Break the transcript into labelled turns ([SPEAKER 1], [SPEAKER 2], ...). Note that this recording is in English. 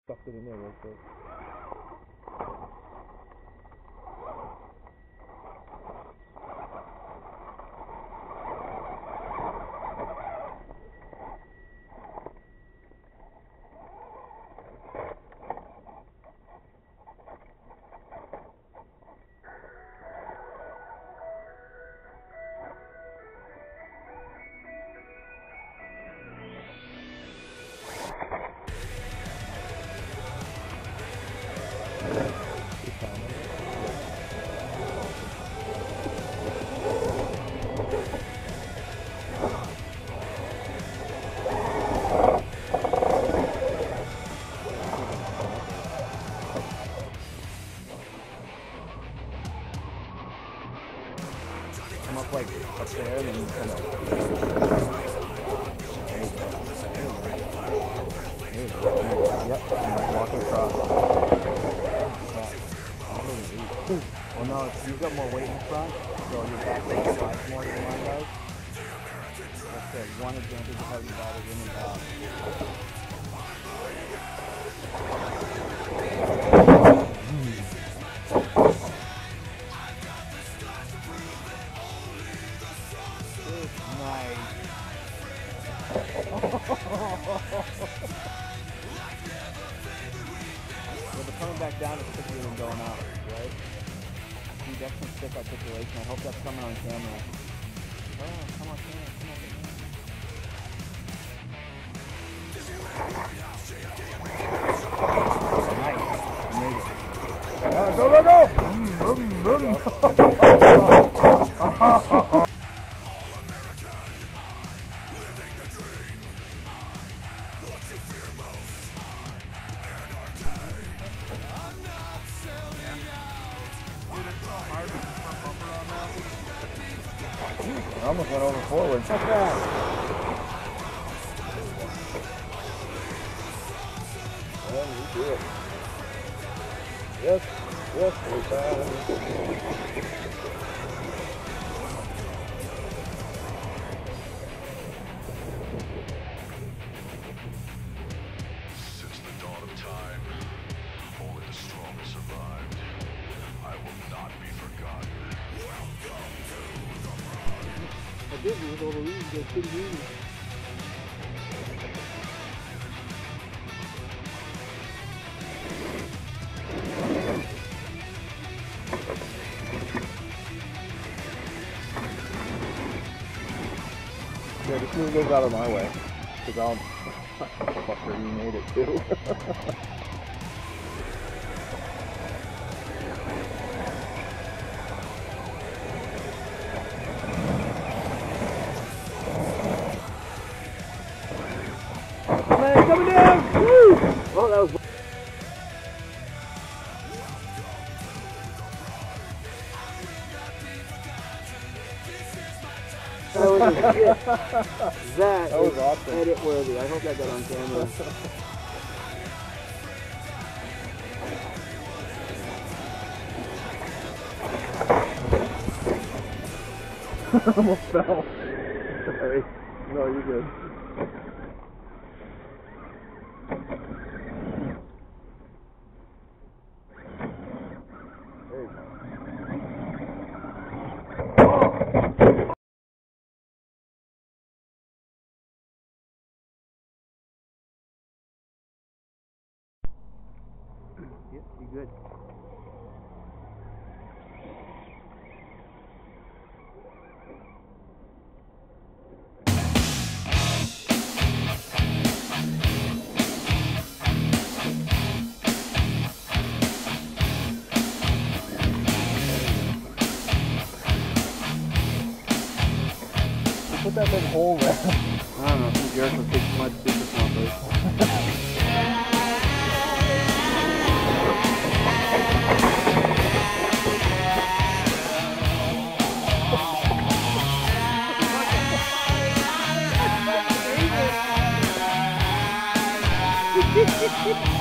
[SPEAKER 1] Stuffed it in there real quick. Come up like up there and then kind of. There you go. Yep. And walk across. Well, no, you've got more weight in front, so your back leg slides more than mine does. That's the one advantage of having bottles in and out. Well, the coming back down is quicker than going out, right? See, that's some stiff articulation. I hope that's coming on camera. Oh, come on, camera, come on. Nice. You made it. Go, go, go! I almost went over forward. Check that. Well, you do it. Yes, yes, we found it.
[SPEAKER 2] Since the dawn of time, only the strong survived. I will not be forgotten. Welcome to the ride.
[SPEAKER 1] I did with all the leaves, I couldn't hear you. Yeah, this move goes out of my way, because I'll... Fucker, you made it too. Man, coming down! Woo! Oh, that was... That was a shit. That was awesome. Edit worthy. I hope that got on camera. Almost fell. Sorry. No, you're good. There you go. Yep, you're good. Put that big hole there. I don't know, some jerk would take too much super snuffers. Hehehehe